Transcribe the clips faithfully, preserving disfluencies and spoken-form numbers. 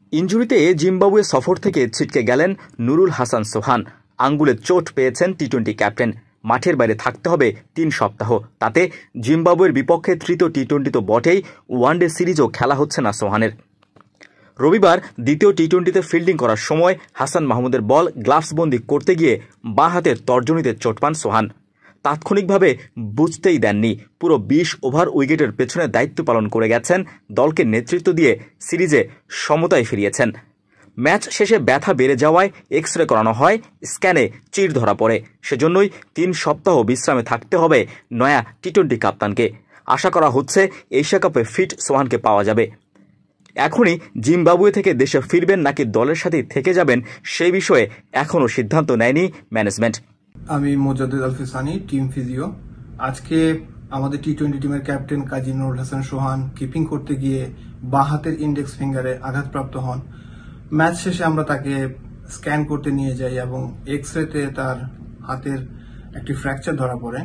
ইনজুরিতে Zimbabwe সফর থেকে ছিটকে গেলেন নুরুল হাসান সোহান। আঙ্গুলে চোট পেয়েছেন টি টোয়েন্টি ক্যাপ্টেন। মাঠের বাইরে থাকতে হবে তিন সপ্তাহ। তাতে জিম্বাবুয়ের বিপক্ষে তৃতীয় টি টোয়েন্টি তো বটেই, ওয়ানডে সিরিজও খেলা হচ্ছে না সোহানের। রবিবার দ্বিতীয় টি টোয়েন্টিতে ফিল্ডিং করার সময় হাসান মাহমুদের বল গ্লাভসবন্দি করতে গিয়ে বাঁ হাতের তর্জনীতে চোট পান সোহান। তাৎক্ষণিকভাবে বুঝতেই দেননি। পুরো বিশ ওভার উইকেটের পেছনে দায়িত্ব পালন করে গেছেন, দলকে নেতৃত্ব দিয়ে সিরিজে সমতায় ফিরিয়েছেন। ম্যাচ শেষে ব্যথা বেড়ে যাওয়ায় এক্স রে করানো হয়, স্ক্যানে চির ধরা পড়ে। সেজন্যই তিন সপ্তাহ বিশ্রামে থাকতে হবে নয়া টি টোয়েন্টি কাপ্তানকে। আশা করা হচ্ছে এশিয়া কাপে ফিট সোহানকে পাওয়া যাবে। এখনই জিম্বাবুয়ে থেকে দেশে ফিরবেন নাকি দলের সাথেই থেকে যাবেন সেই বিষয়ে এখনও সিদ্ধান্ত নেয়নি ম্যানেজমেন্ট। আমি মোজাদ্দেদ আলফিসানি, টিম ফিজিও। আজকে আমাদের টি টোয়েন্টি টিমের ক্যাপ্টেন কাজী নুরুল হাসান সোহান কিপিং করতে গিয়ে বাঁ হাতের ইন্ডেক্স ফিঙ্গারে আঘাতপ্রাপ্ত হন। ম্যাচ শেষে আমরা তাকে স্ক্যান করতে নিয়ে যাই এবং এক্স রেতে তার হাতের একটি ফ্র্যাকচার ধরা পড়ে।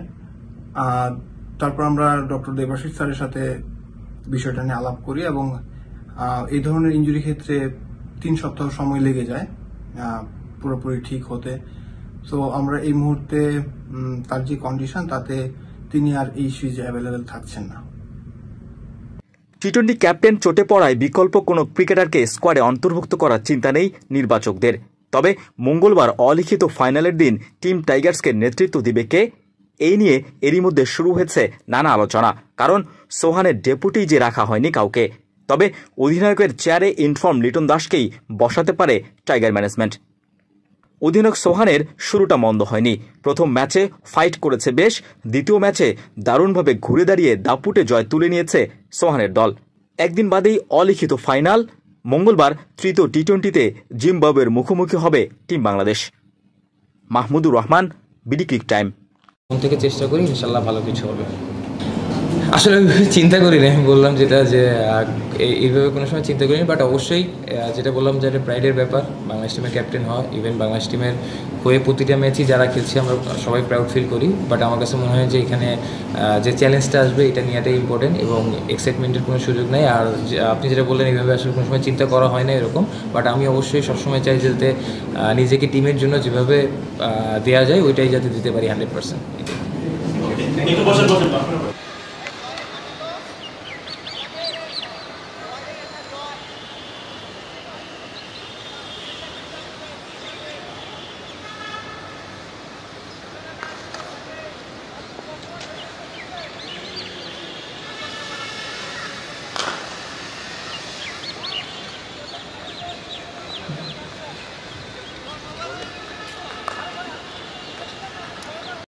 তারপর আমরা ডক্টর দেবাশিস স্যারের সাথে বিষয়টা নিয়ে আলাপ করি এবং এই ধরনের ইনজুরি ক্ষেত্রে তিন সপ্তাহ সময় লেগে যায় পুরোপুরি ঠিক হতে। সো আমরা এই মুহূর্তে তার যে কন্ডিশন তাতে তিনি আর এই সিরিজে অ্যাভেলেবেল থাকছেন না। টি টোয়েন্টি ক্যাপ্টেন চোটে পড়ায় বিকল্প কোনো ক্রিকেটারকে স্কোয়াডে অন্তর্ভুক্ত করার চিন্তা নেই নির্বাচকদের। তবে মঙ্গলবার অলিখিত ফাইনালের দিন টিম টাইগার্সকে নেতৃত্ব দিবে কে, এই নিয়ে এরই মধ্যে শুরু হয়েছে নানা আলোচনা। কারণ সোহানের ডেপুটি যে রাখা হয়নি কাউকে। তবে অধিনায়কের চেয়ারে ইনফর্ম লিটন দাসকেই বসাতে পারে টাইগার ম্যানেজমেন্ট। অধিনায়ক সোহানের শুরুটা মন্দ হয়নি। প্রথম ম্যাচে ফাইট করেছে বেশ, দ্বিতীয় ম্যাচে দারুণভাবে ঘুরে দাঁড়িয়ে দাপুটে জয় তুলে নিয়েছে সোহানের দল। একদিন বাদেই অলিখিত ফাইনাল। মঙ্গলবার তৃতীয় টি টোয়েন্টিতে জিম্বাবুয়ের মুখোমুখি হবে team Bangladesh. Mahmudur Rahman, BD cric time. মন থেকে চেষ্টা করি, ইনশাল্লাহ ভালো কিছু হবে। আসলে চিন্তা করি না, আমি বললাম যেটা যে এইভাবে কোনো সময় চিন্তা করিনি। বাট অবশ্যই যেটা বললাম যে একটা প্রাইডের ব্যাপার, বাংলাদেশ টিমের ক্যাপ্টেন হওয়া। ইভেন বাংলাদেশ টিমের হয়ে প্রতিটা ম্যাচই যারা খেলছি আমরা সবাই প্রাউড ফিল করি। বাট আমার কাছে মনে হয় যে এখানে যে চ্যালেঞ্জটা আসবে এটা নেওয়াটাই ইম্পর্টেন্ট এবং এক্সাইটমেন্টের কোনো সুযোগ নেই। আর আপনি যেটা বললেন এইভাবে আসলে কোনো সময় চিন্তা করা হয় না এরকম। বাট আমি অবশ্যই সবসময় চাই যাতে নিজেকে টিমের জন্য যেভাবে দেওয়া যায় ওইটাই যাতে দিতে পারি হান্ড্রেড পার্সেন্ট।